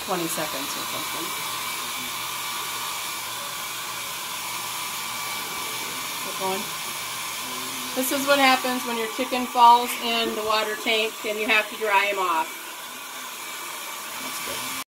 20 seconds or something. Keep going. This is what happens when your chicken falls in the water tank and you have to dry him off.